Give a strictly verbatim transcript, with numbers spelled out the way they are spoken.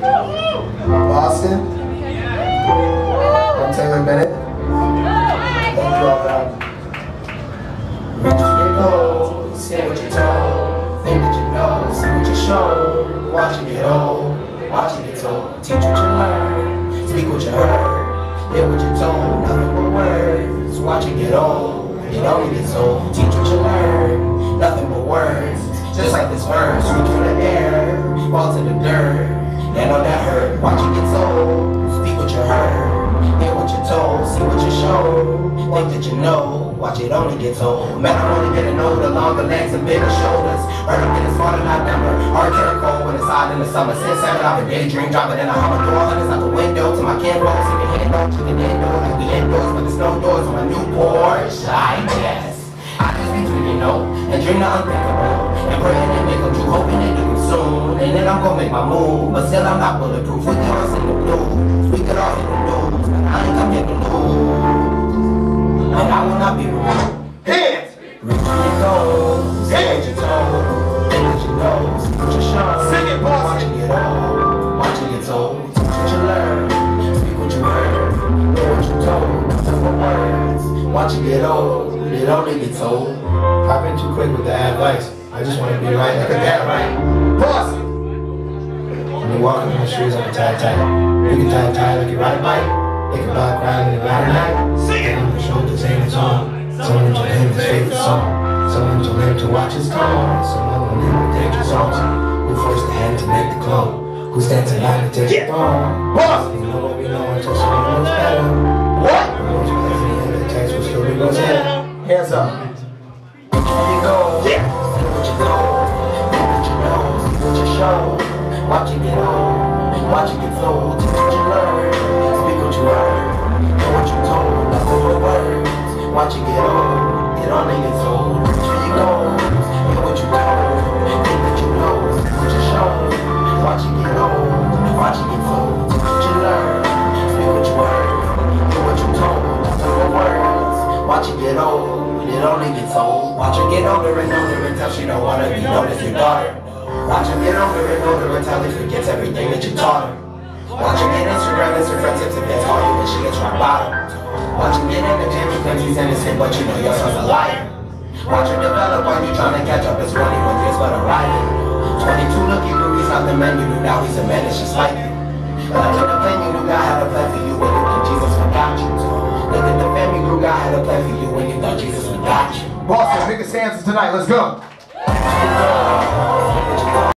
Boston. I'm Taylor Bennett. Thank you all for having me. Reach for your goals, say what you're told, think that you know, see what you show, watching it old, watching it told, teach what you learn, speak what you heard, hear what you're told, nothing but words, watching it old, it only gets old, teach what you learn, nothing but words, just like this verse, reach for the air, fall to the dirt, you know that hurt, watching it old, speak what you heard, hear what you're told, see what you show, think that you know, watch it only get told. Men are only getting older, longer legs and bigger shoulders. Heard them getting smarter, not dumber. Hard carry cold when it's hot in the summer. Since seven, I've been daydream dropping in a Hummer. Hundreds out the window to my candles. See the hand up, chicken indoors, like we indoors, but there's no doors on my new Porsche. I guess I just be dreaming, you know, and dream the unthinkable, and praying and make them true, hoping they do it soon. And then I'm gonna make my move, but still I'm not bulletproof. We could all sing the blues, we could all hit the news. I ain't come here to lose. And I will not be rude. Hands! Reach for your goals, say what you're told, think what you know, see what you show. Sing it, boss! Watching it all, watching it told, teach what you learn, speak what you heard, know what you told, simple words, watching it all, it only gets told. I've been too quick with the advice, I just want to be right like a dad, right? Boss! When you're walking on the streets, I can tie tight. You can tie tight like you ride a bike. Think about crying in the ride night. Sing it! On the shoulders ain't his own. Someone told him his favorite song. Someone told him to watch his tone. Someone told him to take his songs. Who forced the hand to make the clone? Who stands in line to take the throne? Boss! You know what we know until someone knows better. What? Who knows better than the end of the text will still be goes in. Hands up. Here you go. Yeah. See what you know. Think what you know. See what you show. Watching it all. Watching it flow. Teach what you learn. Speak what you heard. Know what you told. Nothing but words. Watching it all. It only gets old. Reach for your goals. Hear what you told. Think what you know. See what you show. Watching it all. Watching it flow. Teach what you learn. Speak what you heard. Hear what you told. Nothing but words. Watching it all. It only gets old. Watch her get older and older until she don't wanna be known as your daughter. Watch her get older and older until she forgets everything that you taught her. Watch her get Instagram, Instagram tips if that's all you when she gets rock bottom. Watch her get in the gym, you think she's innocent, but you know your son's a liar. Watch her develop while you trying to catch up, it's twenty-one years but a rider. twenty-two looking through, he's not the man you knew, now he's a man that's just like you. Look at the plan you knew, God had a plan for you when you think Jesus forgot you. Look at the family grew, God had a plan for you when you thought Jesus forgot you. Boston, biggest answers tonight, let's go.